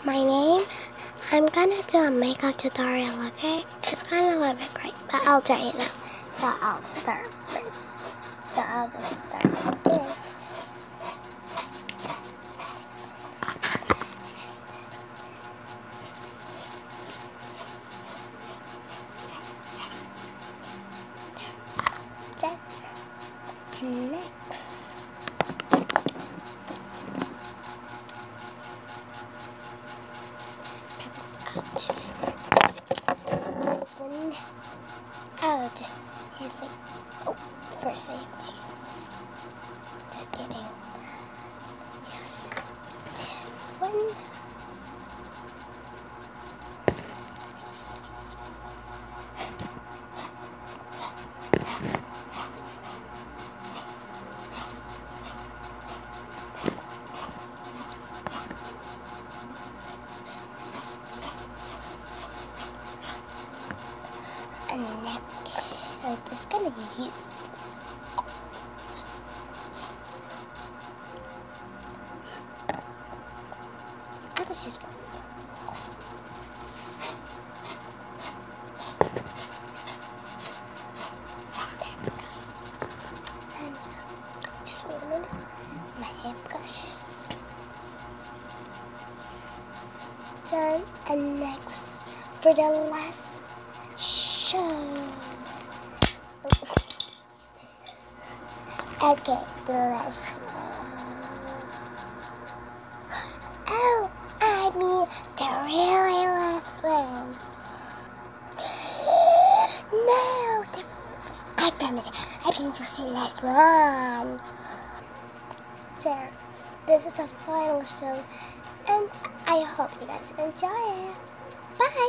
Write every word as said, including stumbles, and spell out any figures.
My name? I'm gonna do a makeup tutorial, okay? It's kind of a little bit great, but I'll tell you now. So I'll start first. So I'll just start with this. Then, next. This one. I'll just use it. Oh, first I have to. Just kidding. Use this one. And next, I'm just gonna use this. I'll just use one. There we go. And just wait a minute. My hairbrush. Done. And next, for the last show. Okay, the last show. Oh, I mean the really last one. No, the, I promise. I mean this is the last one. So, this is the final show, and I hope you guys enjoy it. Bye.